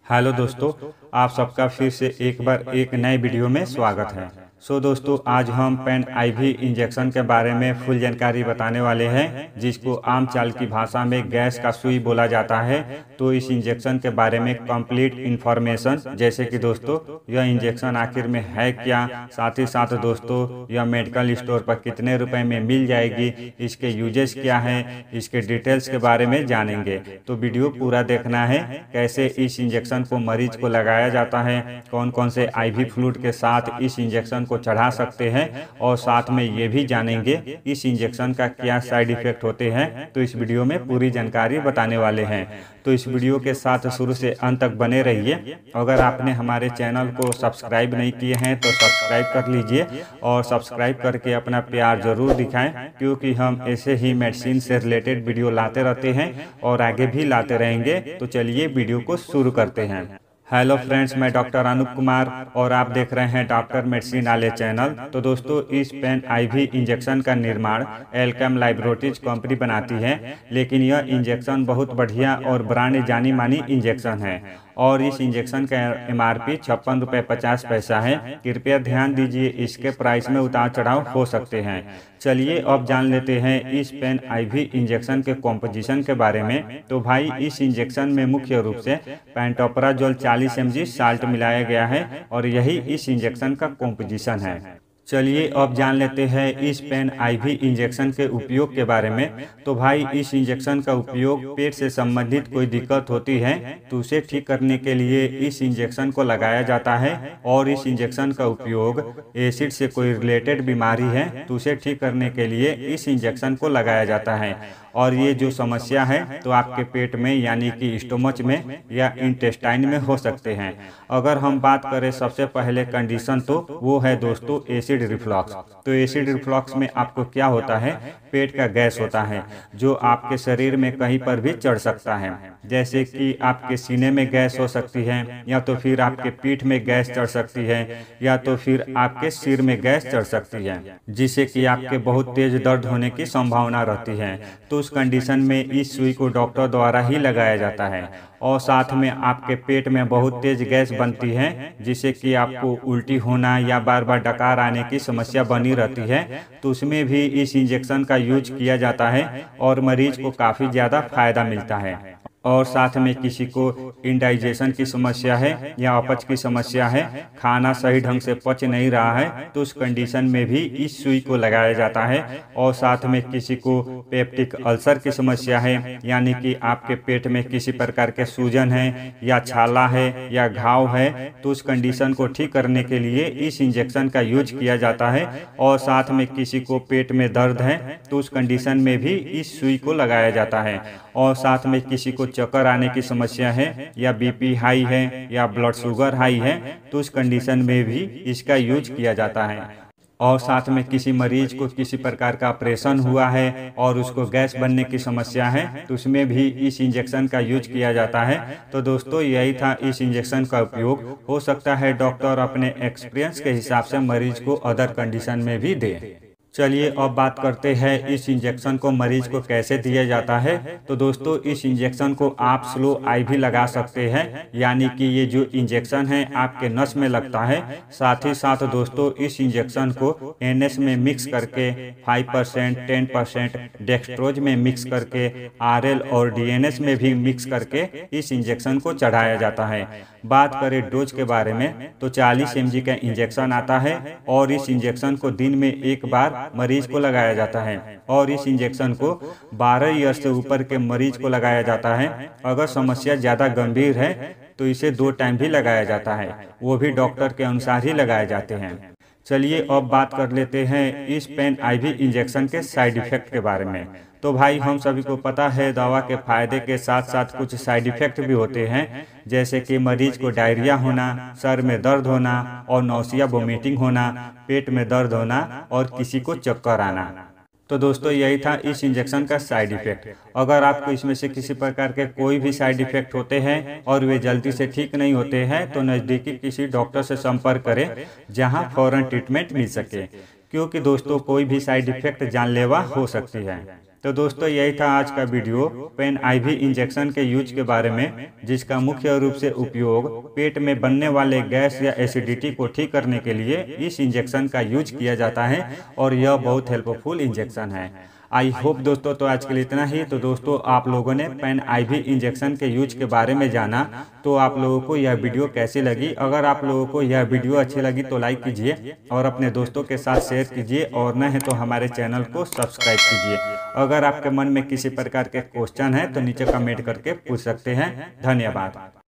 Hello दोस्तों, आप सबका फिर से एक बार एक नए वीडियो में स्वागत है। दोस्तों, आज हम पेन आईवी इंजेक्शन के बारे में फुल जानकारी बताने वाले हैं, जिसको आम चाल की भाषा में गैस का सुई बोला जाता है। तो इस इंजेक्शन के बारे में कंप्लीट इन्फॉर्मेशन, जैसे कि दोस्तों यह इंजेक्शन आखिर में है क्या, साथ ही साथ दोस्तों यह मेडिकल स्टोर पर कितने रुपए में मिल जाएगी, इसके यूजेस क्या हैं, इसके डिटेल्स के बारे में जानेंगे। तो वीडियो पूरा देखना है। कैसे इस इंजेक्शन को मरीज को लगाया जाता है, कौन कौन से आईवी फ्लूइड के साथ इस इंजेक्शन को चढ़ा सकते हैं, और साथ में ये भी जानेंगे इस इंजेक्शन का क्या साइड इफेक्ट होते हैं। तो इस वीडियो में पूरी जानकारी बताने वाले हैं। तो इस वीडियो के साथ शुरू से अंत तक बने रहिए। अगर आपने हमारे चैनल को सब्सक्राइब नहीं किए हैं तो सब्सक्राइब कर लीजिए, और सब्सक्राइब करके अपना प्यार जरूर दिखाएं, क्योंकि हम ऐसे ही मेडिसिन से रिलेटेड वीडियो लाते रहते हैं और आगे भी लाते रहेंगे। तो चलिए वीडियो को शुरू करते हैं। हेलो फ्रेंड्स, मैं डॉक्टर अनूप कुमार और आप देख रहे हैं डॉक्टर मेडिसिन वाले चैनल। तो दोस्तों, इस पेन आईवी इंजेक्शन का निर्माण एल्केम लैबोरेटरीज कंपनी बनाती है, लेकिन यह इंजेक्शन बहुत बढ़िया और ब्रांड जानी मानी इंजेक्शन है, और इस इंजेक्शन का MRP 56 रुपये 50 पैसा है। कृपया ध्यान दीजिए, इसके प्राइस में उतार चढ़ाव हो सकते हैं। चलिए अब जान लेते हैं इस पेन आईवी इंजेक्शन के कॉम्पोजिशन के बारे में। तो भाई, इस इंजेक्शन में मुख्य रूप से पेंटोपराजोल 40 mg साल्ट मिलाया गया है, और यही इस इंजेक्शन का कॉम्पोजिशन है। चलिए अब जान लेते हैं इस पेन आईवी इंजेक्शन के उपयोग के बारे में। तो भाई, इस इंजेक्शन का उपयोग पेट से संबंधित कोई दिक्कत होती है तो उसे ठीक करने के लिए इस इंजेक्शन को लगाया जाता है, और इस इंजेक्शन का उपयोग एसिड से कोई रिलेटेड बीमारी है तो उसे ठीक करने के लिए इस इंजेक्शन को लगाया जाता है। और ये जो समस्या है तो आपके पेट में यानी कि स्टोमच में या इंटेस्टाइन में हो सकते हैं। अगर हम बात करें सबसे पहले कंडीशन, तो वो है दोस्तों एसिड रिफ्लक्स। तो एसिड रिफ्लक्स में आपको क्या होता है, पेट का गैस होता है जो आपके शरीर में कहीं पर भी चढ़ सकता है, जैसे कि आपके सीने में गैस हो सकती है, या तो फिर आपके पीठ में गैस चढ़ सकती है, या तो फिर आपके सिर में गैस चढ़ सकती है, जिससे कि आपके बहुत तेज दर्द होने की संभावना रहती है। तो उस कंडीशन में इस सुई को डॉक्टर द्वारा ही लगाया जाता है, और साथ में आपके पेट में बहुत तेज गैस बनती है, जिससे कि आपको उल्टी होना या बार बार डकार आने की समस्या बनी रहती है। तो उसमें भी इस इंजेक्शन का यूज किया जाता है, और मरीज को काफ़ी ज़्यादा फायदा मिलता है। और साथ में किसी को इंडाइजेशन की समस्या है या अपच की समस्या है, खाना सही ढंग से पच नहीं रहा है, तो उस कंडीशन में भी इस सुई को लगाया जाता है। और साथ में किसी को पेप्टिक अल्सर की समस्या है, यानी कि आपके पेट में किसी प्रकार के सूजन है या छाला है या घाव है, तो उस कंडीशन को ठीक करने के लिए इस इंजेक्शन का यूज किया जाता है। और साथ में किसी को पेट में दर्द है तो उस कंडीशन में भी इस सुई को लगाया जाता है। और साथ में किसी को चक्कर आने की समस्या है, या BP हाई है, या ब्लड शुगर हाई है, तो उस कंडीशन में भी इसका यूज किया जाता है। और साथ में किसी मरीज को किसी प्रकार का ऑपरेशन हुआ है और उसको गैस बनने की समस्या है, तो उसमें भी इस इंजेक्शन का यूज किया जाता है। तो दोस्तों, यही था इस इंजेक्शन का उपयोग। हो सकता है डॉक्टर अपने एक्सपीरियंस के हिसाब से मरीज को अदर कंडीशन में भी दे। चलिए अब बात करते हैं इस इंजेक्शन को मरीज को कैसे दिया जाता है। तो दोस्तों, इस इंजेक्शन को आप स्लो IV लगा सकते हैं, यानी कि ये जो इंजेक्शन है आपके नस में लगता है। साथ ही साथ दोस्तों, इस इंजेक्शन को NS में मिक्स करके 5%, 10% डेक्सट्रोज में मिक्स करके RL और DNS में भी मिक्स करके इस इंजेक्शन को चढ़ाया जाता है। बात करें डोज के बारे में, तो 40 mg का इंजेक्शन आता है, और इस इंजेक्शन को दिन में एक बार मरीज को लगाया जाता है। और इस इंजेक्शन को 12 ईयर से ऊपर के मरीज को लगाया जाता है। अगर समस्या ज़्यादा गंभीर है तो इसे 2 टाइम भी लगाया जाता है, वो भी डॉक्टर के अनुसार ही लगाए जाते हैं। चलिए अब बात कर लेते हैं इस पेन आईवी इंजेक्शन के साइड इफेक्ट के बारे में। तो भाई, हम सभी को पता है दवा के फायदे के साथ साथ कुछ साइड इफेक्ट भी होते हैं, जैसे कि मरीज को डायरिया होना, सर में दर्द होना, और नौसिया वोमिटिंग होना, पेट में दर्द होना, और किसी को चक्कर आना। तो दोस्तों, यही था इस इंजेक्शन का साइड इफेक्ट। अगर आपको इसमें से किसी प्रकार के कोई भी साइड इफेक्ट होते हैं और वे जल्दी से ठीक नहीं होते हैं, तो नज़दीकी किसी डॉक्टर से संपर्क करें, जहां फौरन ट्रीटमेंट मिल सके, क्योंकि दोस्तों कोई भी साइड इफेक्ट जानलेवा हो सकती है। तो दोस्तों यही था आज का वीडियो पेन आईवी इंजेक्शन के यूज के बारे में, जिसका मुख्य रूप से उपयोग पेट में बनने वाले गैस या एसिडिटी को ठीक करने के लिए इस इंजेक्शन का यूज किया जाता है और यह बहुत हेल्पफुल इंजेक्शन है। आई होप दोस्तों, तो आज के लिए इतना ही। तो दोस्तों आप लोगों ने पेन आईवी इंजेक्शन के यूज के बारे में जाना, तो आप लोगों को यह वीडियो कैसी लगी? अगर आप लोगों को यह वीडियो अच्छी लगी तो लाइक कीजिए और अपने दोस्तों के साथ शेयर कीजिए, और न है तो हमारे चैनल को सब्सक्राइब कीजिए। अगर आपके मन में किसी प्रकार के क्वेश्चन है तो नीचे कमेंट करके पूछ सकते हैं। धन्यवाद।